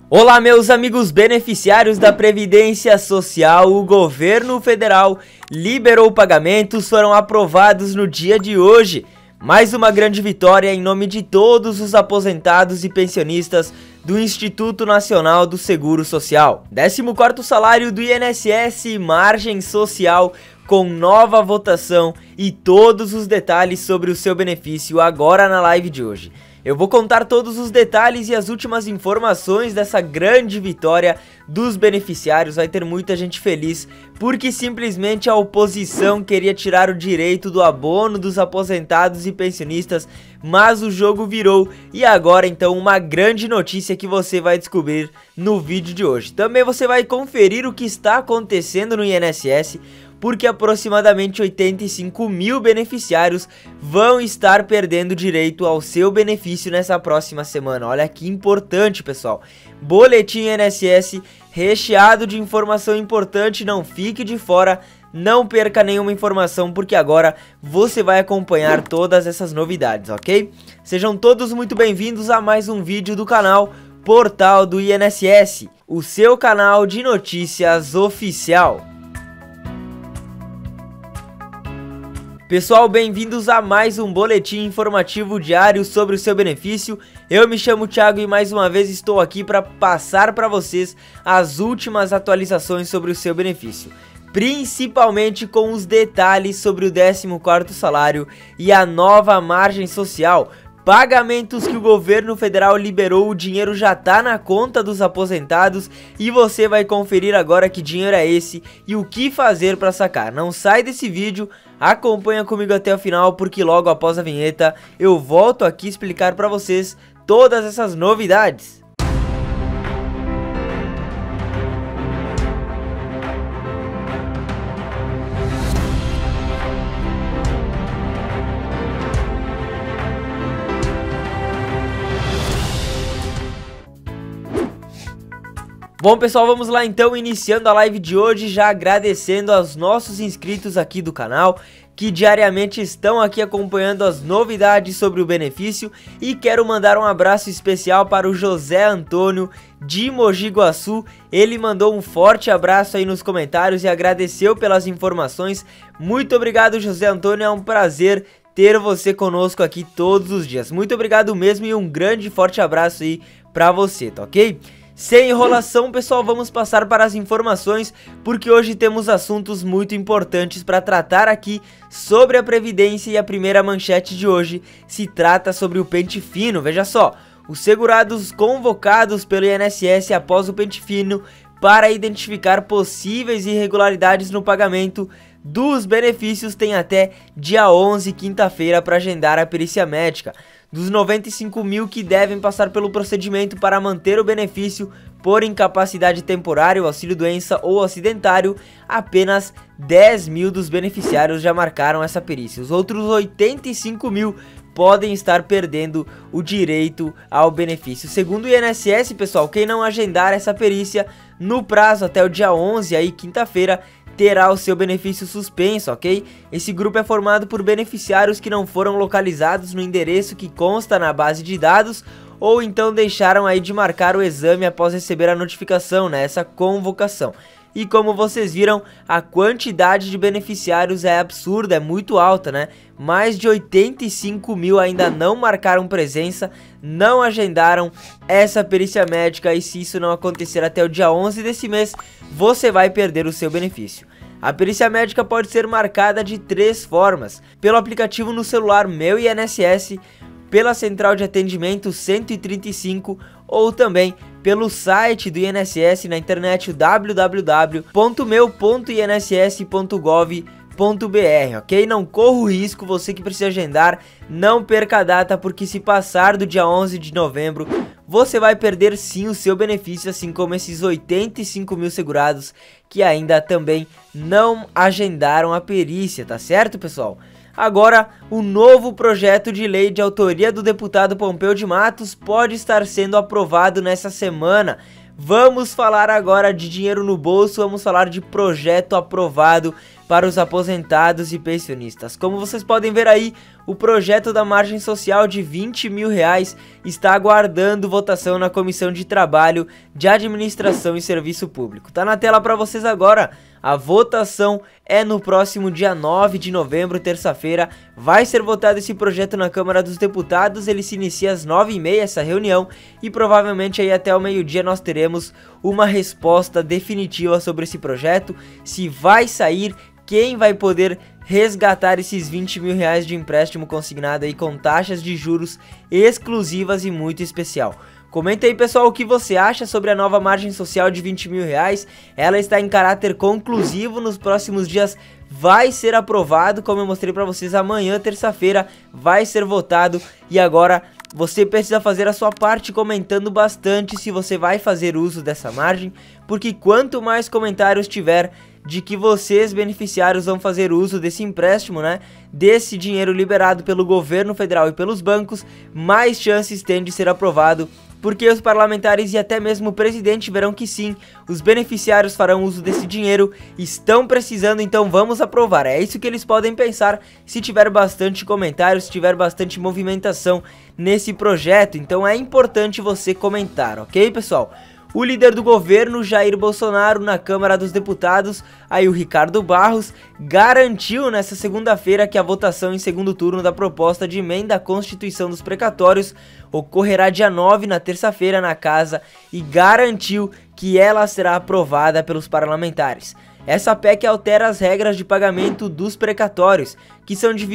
Olá, meus amigos beneficiários da Previdência Social. O governo federal liberou pagamentos, foram aprovados no dia de hoje. Mais uma grande vitória em nome de todos os aposentados e pensionistas do Instituto Nacional do Seguro Social. 14º salário do INSS, margem social com nova votação e todos os detalhes sobre o seu benefício agora na live de hoje. Eu vou contar todos os detalhes e as últimas informações dessa grande vitória dos beneficiários. Vai ter muita gente feliz porque simplesmente a oposição queria tirar o direito do abono dos aposentados e pensionistas, mas o jogo virou e agora então uma grande notícia que você vai descobrir no vídeo de hoje. Também você vai conferir o que está acontecendo no INSS, porque aproximadamente 85 mil beneficiários vão estar perdendo direito ao seu benefício nessa próxima semana. Olha que importante, pessoal. Boletim INSS recheado de informação importante, não fique de fora, não perca nenhuma informação, porque agora você vai acompanhar todas essas novidades, ok? Sejam todos muito bem-vindos a mais um vídeo do canal Portal do INSS, o seu canal de notícias oficial. Pessoal, bem-vindos a mais um boletim informativo diário sobre o seu benefício. Eu me chamo Thiago e mais uma vez estou aqui para passar para vocês as últimas atualizações sobre o seu benefício, principalmente com os detalhes sobre o 14º salário e a nova margem social. Pagamentos que o governo federal liberou, o dinheiro já tá na conta dos aposentados e você vai conferir agora que dinheiro é esse e o que fazer para sacar. Não sai desse vídeo, acompanha comigo até o final, porque logo após a vinheta eu volto aqui explicar para vocês todas essas novidades. Bom, pessoal, vamos lá então, iniciando a live de hoje, já agradecendo aos nossos inscritos aqui do canal, que diariamente estão aqui acompanhando as novidades sobre o benefício, e quero mandar um abraço especial para o José Antônio de Mogi Guaçu. Ele mandou um forte abraço aí nos comentários e agradeceu pelas informações. Muito obrigado, José Antônio, é um prazer ter você conosco aqui todos os dias. Muito obrigado mesmo e um grande e forte abraço aí pra você, tá ok? Sem enrolação, pessoal, vamos passar para as informações, porque hoje temos assuntos muito importantes para tratar aqui sobre a Previdência, e a primeira manchete de hoje se trata sobre o pente fino. Veja só, os segurados convocados pelo INSS após o pente fino para identificar possíveis irregularidades no pagamento dos benefícios têm até dia 11, quinta-feira, para agendar a perícia médica. Dos 95 mil que devem passar pelo procedimento para manter o benefício por incapacidade temporária, auxílio-doença ou acidentário, apenas 10 mil dos beneficiários já marcaram essa perícia. Os outros 85 mil podem estar perdendo o direito ao benefício. Segundo o INSS, pessoal, quem não agendar essa perícia no prazo até o dia 11, aí quinta-feira, terá o seu benefício suspenso, ok? Esse grupo é formado por beneficiários que não foram localizados no endereço que consta na base de dados, ou então deixaram aí de marcar o exame após receber a notificação, né? Essa convocação. E como vocês viram, a quantidade de beneficiários é absurda, é muito alta, né? Mais de 85 mil ainda não marcaram presença, não agendaram essa perícia médica, e se isso não acontecer até o dia 11 desse mês, você vai perder o seu benefício. A perícia médica pode ser marcada de 3 formas: pelo aplicativo no celular Meu INSS, pela central de atendimento 135 ou também pelo site do INSS na internet, www.meu.inss.gov.br, ok? Não corra o risco, você que precisa agendar, não perca a data, porque se passar do dia 11 de novembro, você vai perder sim o seu benefício, assim como esses 85 mil segurados que ainda também não agendaram a perícia, tá certo, pessoal? Agora, o novo projeto de lei de autoria do deputado Pompeu de Matos pode estar sendo aprovado nessa semana. Vamos falar agora de dinheiro no bolso, vamos falar de projeto aprovado para os aposentados e pensionistas. Como vocês podem ver aí, o projeto da margem social de R$20 mil está aguardando votação na Comissão de Trabalho, de Administração e Serviço Público. Tá na tela para vocês agora. A votação é no próximo dia 9 de novembro, terça-feira. Vai ser votado esse projeto na Câmara dos Deputados. Ele se inicia às 9h30, essa reunião, e provavelmente aí até o meio-dia nós teremos uma resposta definitiva sobre esse projeto, se vai sair, quem vai poder resgatar esses R$20 mil de empréstimo consignado aí com taxas de juros exclusivas e muito especial. Comenta aí, pessoal, o que você acha sobre a nova margem social de R$20 mil. Ela está em caráter conclusivo, nos próximos dias vai ser aprovado, como eu mostrei para vocês, amanhã, terça-feira, vai ser votado. E agora você precisa fazer a sua parte comentando bastante se você vai fazer uso dessa margem, porque quanto mais comentários tiver de que vocês, beneficiários, vão fazer uso desse empréstimo, né, desse dinheiro liberado pelo governo federal e pelos bancos, mais chances tem de ser aprovado, porque os parlamentares e até mesmo o presidente verão que sim, os beneficiários farão uso desse dinheiro, estão precisando, então vamos aprovar. É isso que eles podem pensar se tiver bastante comentários, se tiver bastante movimentação nesse projeto, então é importante você comentar, ok, pessoal? O líder do governo, Jair Bolsonaro, na Câmara dos Deputados, aí o Ricardo Barros, garantiu nesta segunda-feira que a votação em segundo turno da proposta de emenda à Constituição dos Precatórios ocorrerá dia 9, na terça-feira, na casa, e garantiu que ela será aprovada pelos parlamentares. Essa PEC altera as regras de pagamento dos precatórios, que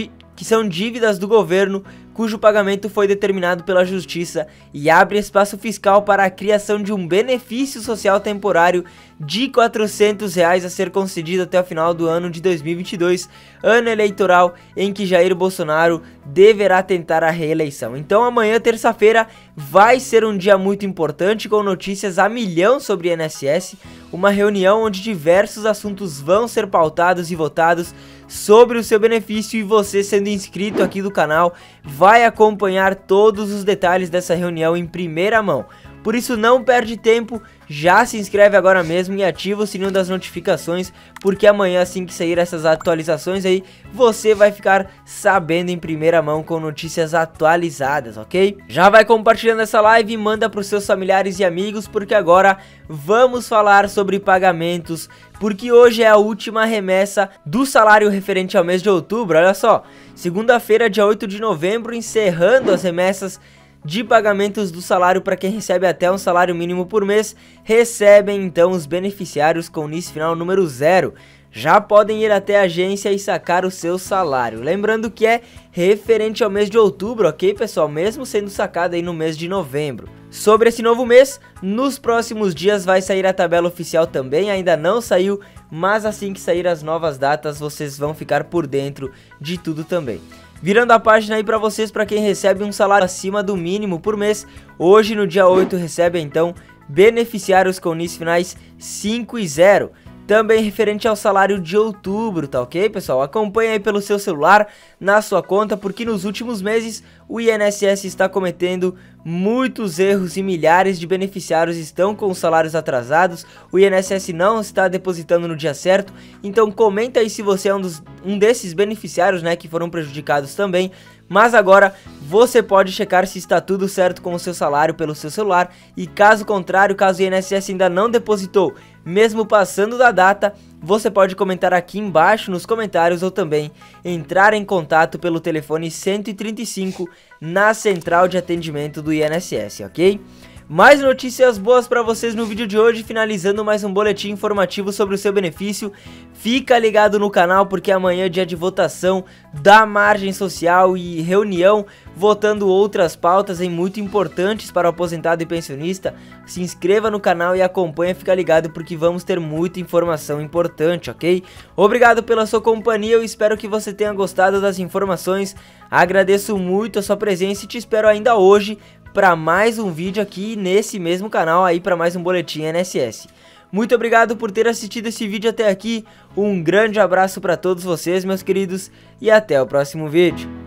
são dívidas do governo cujo pagamento foi determinado pela Justiça, e abre espaço fiscal para a criação de um benefício social temporário de R$400 a ser concedido até o final do ano de 2022, ano eleitoral em que Jair Bolsonaro deverá tentar a reeleição. Então amanhã, terça-feira, vai ser um dia muito importante, com notícias a milhão sobre INSS, uma reunião onde diversos assuntos vão ser pautados e votados sobre o seu benefício, e você, sendo inscrito aqui do canal, vai acompanhar todos os detalhes dessa reunião em primeira mão. Por isso não perde tempo, já se inscreve agora mesmo e ativa o sininho das notificações, porque amanhã, assim que sair essas atualizações aí, você vai ficar sabendo em primeira mão com notícias atualizadas, ok? Já vai compartilhando essa live e manda para os seus familiares e amigos, porque agora vamos falar sobre pagamentos, porque hoje é a última remessa do salário referente ao mês de outubro. Olha só, segunda-feira, dia 8 de novembro, encerrando as remessas de pagamentos do salário para quem recebe até um salário mínimo por mês. Recebem então os beneficiários com NIS final número 0. Já podem ir até a agência e sacar o seu salário. Lembrando que é referente ao mês de outubro, ok, pessoal? Mesmo sendo sacado aí no mês de novembro. Sobre esse novo mês, nos próximos dias vai sair a tabela oficial também. Ainda não saiu, mas assim que sair as novas datas, vocês vão ficar por dentro de tudo também. Virando a página aí para vocês, para quem recebe um salário acima do mínimo por mês, hoje no dia 8 recebe então beneficiários com NIS finais 5 e 0. Também referente ao salário de outubro, tá ok, pessoal? Acompanhe aí pelo seu celular, na sua conta, porque nos últimos meses o INSS está cometendo muitos erros e milhares de beneficiários estão com os salários atrasados. O INSS não está depositando no dia certo, então comenta aí se você é um desses beneficiários, né, que foram prejudicados também. Mas agora você pode checar se está tudo certo com o seu salário pelo seu celular, e caso contrário, caso o INSS ainda não depositou, mesmo passando da data, você pode comentar aqui embaixo nos comentários ou também entrar em contato pelo telefone 135 na central de atendimento do INSS, ok? Mais notícias boas para vocês no vídeo de hoje, finalizando mais um boletim informativo sobre o seu benefício. Fica ligado no canal, porque amanhã é dia de votação da margem social e reunião votando outras pautas muito importantes para o aposentado e pensionista. Se inscreva no canal e acompanha, fica ligado, porque vamos ter muita informação importante, ok? Obrigado pela sua companhia, eu espero que você tenha gostado das informações. Agradeço muito a sua presença e te espero ainda hoje para mais um vídeo aqui nesse mesmo canal aí, para mais um boletim INSS. Muito obrigado por ter assistido esse vídeo até aqui, um grande abraço para todos vocês, meus queridos, e até o próximo vídeo.